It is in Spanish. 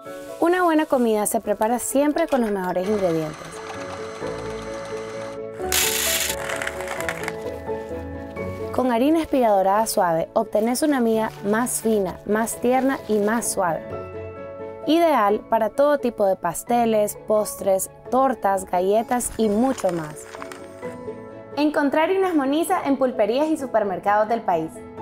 Una buena comida se prepara siempre con los mejores ingredientes. Con harina espiga dorada suave obtenés una miga más fina, más tierna y más suave. Ideal para todo tipo de pasteles, postres, tortas, galletas y mucho más. Encontrar harinas Moniza en pulperías y supermercados del país.